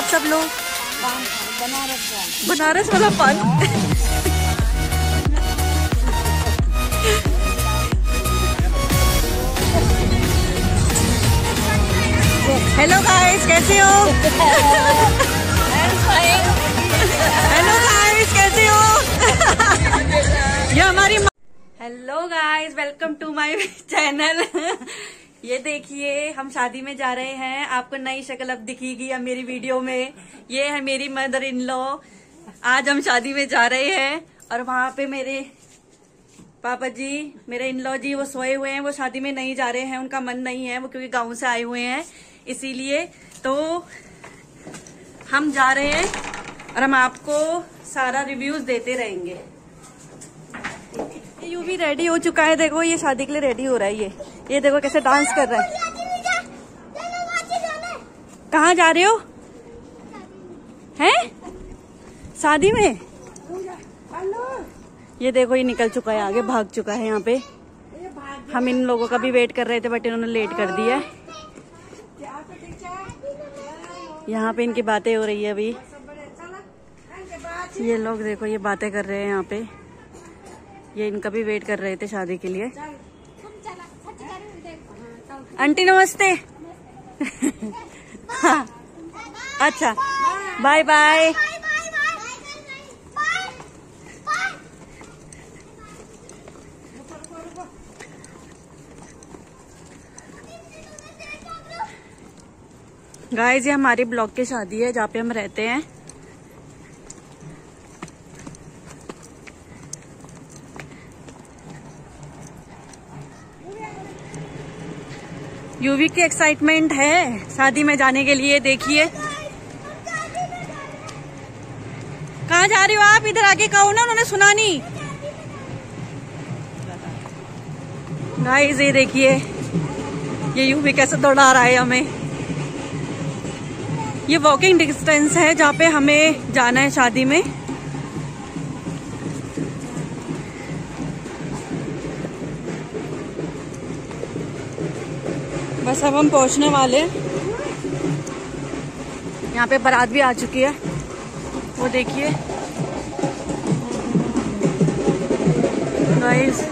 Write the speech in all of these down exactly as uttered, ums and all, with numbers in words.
सब लोग? बनारस बनारस वाला पान। हेलो गाइस, कैसे हो? हेलो गाइस, कैसे हो? ये हमारी hello guys, welcome to my channel. ये देखिए, हम शादी में जा रहे हैं। आपको नई शक्ल अब दिखेगी अब मेरी वीडियो में। ये है मेरी मदर इन लॉ। आज हम शादी में जा रहे हैं और वहां पे मेरे पापा जी, मेरे इन लॉ जी, वो सोए हुए हैं। वो शादी में नहीं जा रहे हैं, उनका मन नहीं है, वो क्योंकि गाँव से आए हुए हैं, इसीलिए। तो हम जा रहे हैं और हम आपको सारा रिव्यूज देते रहेंगे। ये यू भी रेडी हो चुका है, देखो ये शादी के लिए रेडी हो रहा है। ये ये देखो कैसे डांस कर रहा है। कहाँ जा रहे हो? हैं? शादी में? ये देखो ये निकल चुका है, आगे भाग चुका है। यहाँ पे हम इन लोगों का भी वेट कर रहे थे, बट इन्होंने लेट कर दिया है। यहाँ पे इनकी बातें हो रही है अभी। ये लोग देखो ये बातें कर रहे हैं यहाँ पे। ये इनका भी वेट कर रहे थे शादी के लिए। आंटी नमस्ते। हाँ, अच्छा, बाय बाय। गाइस, ये हमारी ब्लॉक की शादी है जहाँ पे हम रहते हैं। यूवी की एक्साइटमेंट है शादी में जाने के लिए। देखिए कहाँ जा रही हो आप? इधर आके कहो ना, उन्होंने सुना नहीं। गाइस ये देखिए, ये यूवी कैसे दौड़ा रहा है हमें। ये वॉकिंग डिस्टेंस है जहाँ पे हमें जाना है शादी में। बस अब हम पहुंचने वाले हैं। यहाँ पे बारात भी आ चुकी है, वो देखिए गाइस।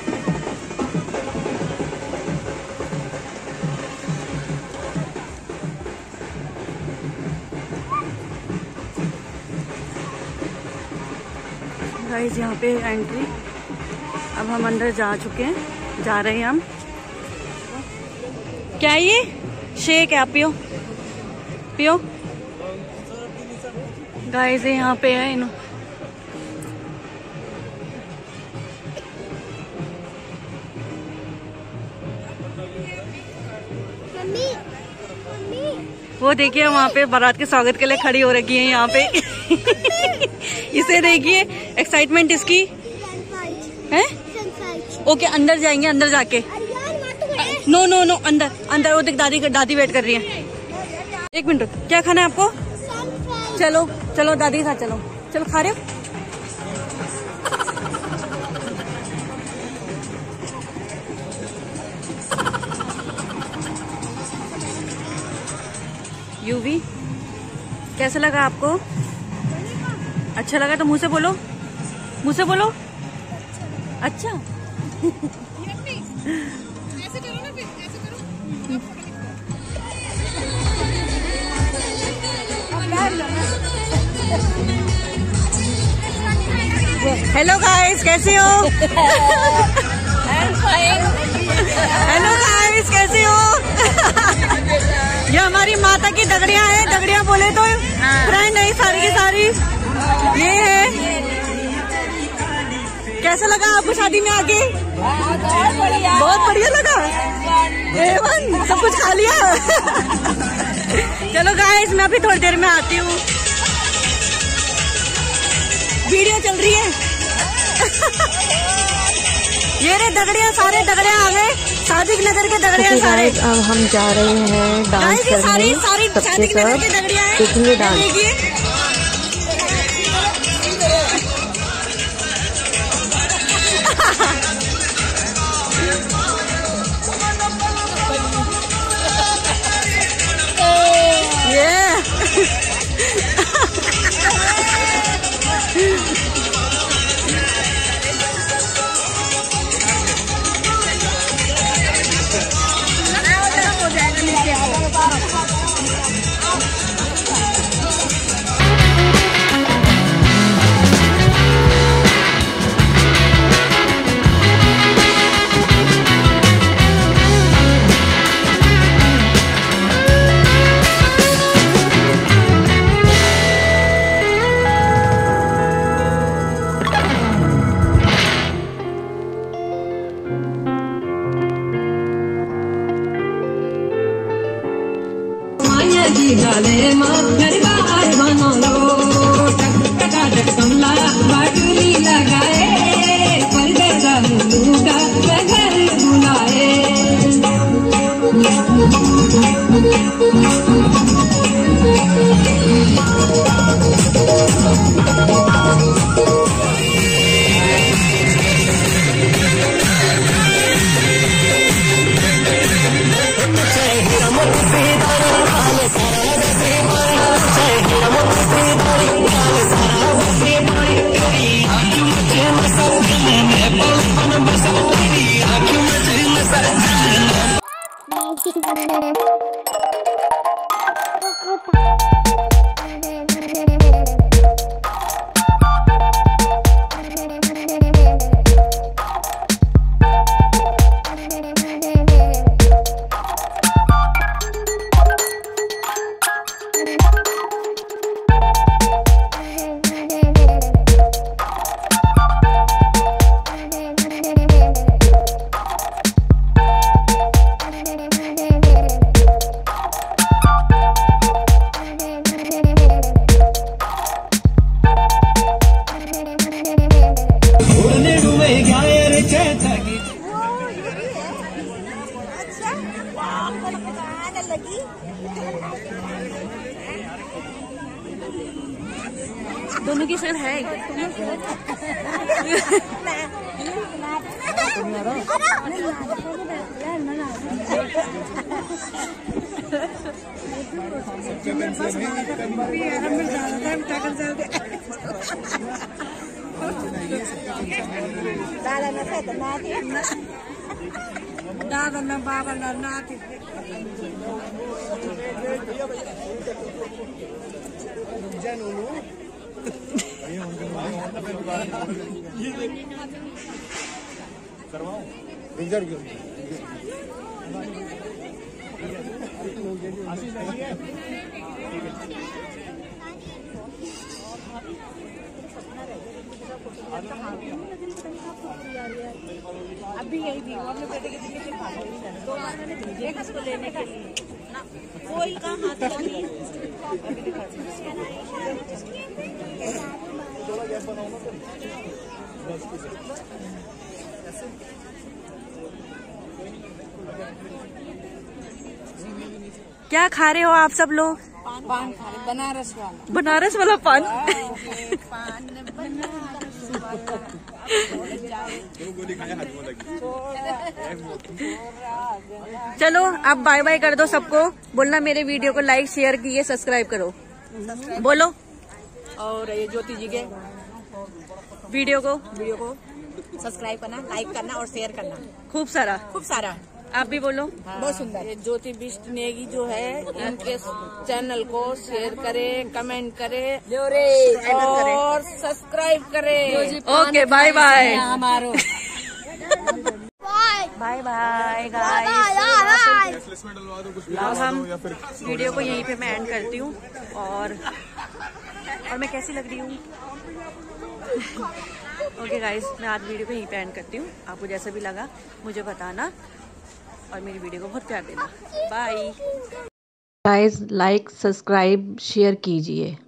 गाइस यहाँ पे एंट्री। अब हम अंदर जा चुके हैं, जा रहे हैं हम। क्या ये शेक है? आप पियो पियो। गाइस यहाँ पे है इन वो देखिए वहाँ पे बारात के स्वागत के लिए खड़ी हो रखी है यहाँ पे। इसे देखिए, एक्साइटमेंट इसकी है। ओके, अंदर जाएंगे, अंदर जाके। नो नो नो, अंदर अंदर। वो देख दादी दादी वेट कर रही है। एक मिनट, क्या खाना है आपको? चलो चलो दादी के साथ चलो। चलो, खा रहे हो? यूवी कैसा लगा आपको? अच्छा लगा तो मुंह से बोलो, मुंह से बोलो। अच्छा। ऐसे करो ना, फिर ऐसे करो। हेलो गाइस, कैसे हो? हेलो गाइस, कैसे हो? ये हमारी माता की दगड़ियाँ हैं। दगड़ियाँ बोले तो फ्रेंड नहीं, सारी की सारी ये है। कैसा लगा आपको शादी में आके? बहुत बढ़िया लगा। एवन सब कुछ खा लिया। चलो गाइस, मैं अभी थोड़ी देर में आती हूँ। वीडियो चल रही है। ये रे दगड़िया, सारे दगड़िया आ गए। शादी नगर के दगड़िया सारे। अब हम जा रहे हैं डांस करने सारी सारी शादी नगर के दगड़िया हैं। देखेंगे डांस। ये जी डाले माँ गरबा आए बनो लो टक टका टक कमला बाटुली लगाए परदेसा मुलूका घर बुलाए। दोनों की शक्ल है दादा न बाबा न नाती अभी यही थी और मैं बेटे के दिल्ली से खा रही थी दो बार मैंने भेजे इसको लेने के लिए ना कोई का हाथ लगी क्या खा रहे हो आप सब लोग? पान खा रहे बनारस वाला बनारस वाला पान। पान बनारस वाला चलो अब बाय बाय कर दो सबको। बोलना मेरे वीडियो को लाइक शेयर कीजिए सब्सक्राइब करो। बोलो। और ये ज्योति जी के वीडियो को वीडियो को सब्सक्राइब करना, लाइक करना और शेयर करना खूब सारा खूब सारा। आप भी बोलो। हाँ, बहुत सुंदर। ये ज्योति बिष्ट नेगी जो है इनके चैनल को शेयर करे, कमेंट करे और सब्सक्राइब करे। Okay bye bye. हमारो बाय बाय गाइस। अब हम वीडियो को यहीं पे मैं एंड करती हूँ और और मैं कैसी लग रही हूँ? ओके गाइस, मैं आज वीडियो को यहीं पे एंड करती हूँ। आपको जैसा भी लगा मुझे बताना और मेरी वीडियो को बहुत प्यार देना। Bye guys, like subscribe share कीजिए।